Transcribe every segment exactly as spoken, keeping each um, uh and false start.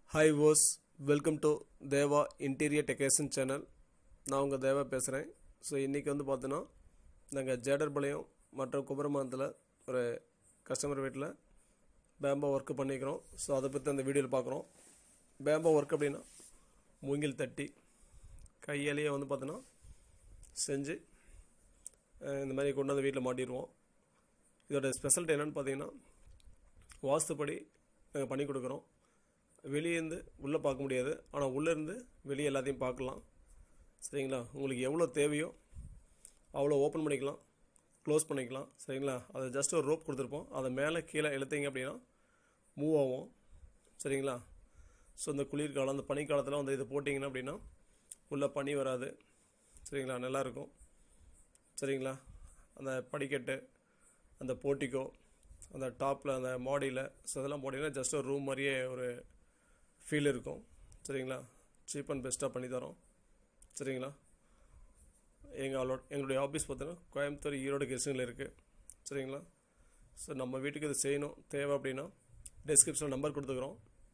Hi guys, welcome to Deva interior decoration channel. நான் உங்கள் தேவா பேசுகிறேன். ஸோ இன்றைக்கி வந்து பார்த்தோன்னா நாங்கள் ஜேடர்பாளையம் மற்றும் குமரமானத்தில் ஒரு கஸ்டமர் வீட்டில் பேம்பா ஒர்க்கு பண்ணிக்கிறோம். ஸோ அதை பற்றி அந்த வீடியோவில் பார்க்குறோம். பேம்பா ஒர்க் அப்படின்னா மூங்கில் தட்டி கையாலேயே வந்து பார்த்தோன்னா செஞ்சு இந்த மாதிரி கொண்டு வந்து வீட்டில் மாட்டிடுவோம். இதோட ஸ்பெஷாலிட்டி என்னென்னு பார்த்தீங்கன்னா, வாஸ்துப்படி நாங்கள் பண்ணி கொடுக்குறோம். வெளியேருந்து உள்ளே பார்க்க முடியாது, ஆனால் உள்ளேருந்து வெளியே எல்லாத்தையும் பார்க்கலாம். சரிங்களா? உங்களுக்கு எவ்வளோ தேவையோ அவ்வளோ ஓப்பன் பண்ணிக்கலாம், க்ளோஸ் பண்ணிக்கலாம். சரிங்களா? அதை ஜஸ்ட் ஒரு ரோப் கொடுத்துருப்போம், அதை மேலே கீழே இழுத்தீங்க அப்படின்னா மூவ் ஆகும். சரிங்களா? ஸோ இந்த குளிர்காலம், அந்த பனிக்காலத்தில் வந்து இதை போட்டிங்கன்னா அப்படின்னா உள்ளே பனி வராது. சரிங்களா? நல்லாயிருக்கும். சரிங்களா? அந்த படிக்கட்டு, அந்த போர்ட்டிக்கோ, அந்த டாப்பில், அந்த மாடியில், ஸோ அதெல்லாம் போட்டிங்கன்னா ஜஸ்ட் ஒரு ரூம் மாதிரியே ஒரு ஃபீல் இருக்கும். சரிங்களா? சீப் அண்ட் பெஸ்ட்டாக பண்ணித்தரோம். சரிங்களா? எங்களோட எங்களுடைய ஆஃபீஸ் பார்த்தீங்கன்னா கோயம்புத்தூர், ஈரோடு, கிருஷ்ணகிரியில் இருக்குது. சரிங்களா? ஸோ நம்ம வீட்டுக்கு இது செய்யணும் தேவை அப்படின்னா டிஸ்கிரிப்ஷனில் நம்பர் கொடுத்துக்குறோம்,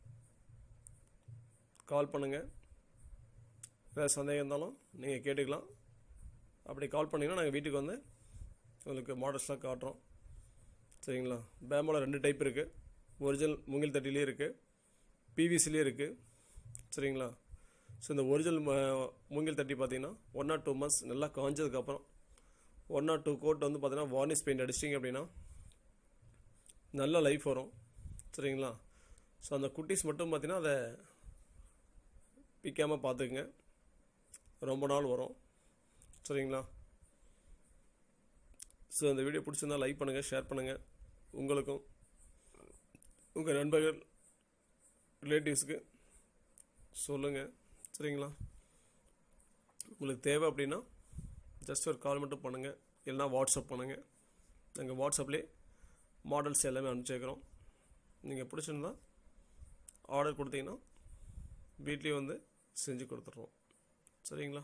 கால் பண்ணுங்கள். ஏதாவது சந்தேகம் இருந்தாலும் நீங்கள் கேட்டுக்கலாம். அப்படி கால் பண்ணிங்கன்னா நாங்கள் வீட்டுக்கு வந்து உங்களுக்கு மாடல்ஸ்லாம் காட்டுறோம். சரிங்களா? பேம்பாவில் ரெண்டு டைப் இருக்குது. ஒரிஜினல் மூங்கில் தட்டிலே இருக்குது, பிவிசிலே இருக்குது. சரிங்களா? ஸோ இந்த ஒரிஜினல் மூங்கில் தட்டி பார்த்தீங்கன்னா ஒன் ஆர் டூ மந்த்ஸ் நல்லா காஞ்சதுக்கப்புறம் ஒன் ஆர் டூ கோட் வந்து பார்த்தீங்கன்னா வார்னிஷ் பெயிண்ட் அடிச்சிட்டிங்க அப்படின்னா நல்ல லைஃப் வரும். சரிங்களா? ஸோ அந்த குட்டீஸ் மட்டும் பார்த்தீங்கன்னா அதை பிக்காமல் பார்த்துக்குங்க, ரொம்ப நாள் வரும். சரிங்களா? ஸோ இந்த வீடியோ பிடிச்சிருந்தால் லைக் பண்ணுங்கள், ஷேர் பண்ணுங்கள். உங்களுக்கும் உங்கள் நண்பர்கள், ரிலேட்டிவ்ஸுக்கு சொல்லுங்கள். சரிங்களா? உங்களுக்கு தேவை அப்படின்னா ஜஸ்ட் ஒரு கால் மட்டும் பண்ணுங்கள், இல்லைனா வாட்ஸ்அப் பண்ணுங்கள். நாங்கள் வாட்ஸ்அப்லேயே மாடல்ஸ் எல்லாமே அனுப்பிச்சிக்கிறோம். நீங்கள் பிடிச்சிருந்தா ஆர்டர் கொடுத்தீங்கன்னா வீட்லேயே வந்து செஞ்சு கொடுத்துட்றோம். சரிங்களா?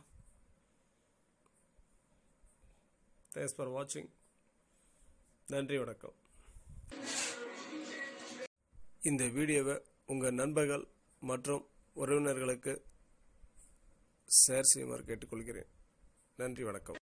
தேங்க்ஸ் ஃபார் வாட்சிங். நன்றி, வணக்கம். இந்த வீடியோவை உங்கள் நண்பர்கள் மற்றும் உறவினர்களுக்கு ஷேர் செய்யுமாறு கேட்டுக்கொள்கிறேன். நன்றி, வணக்கம்.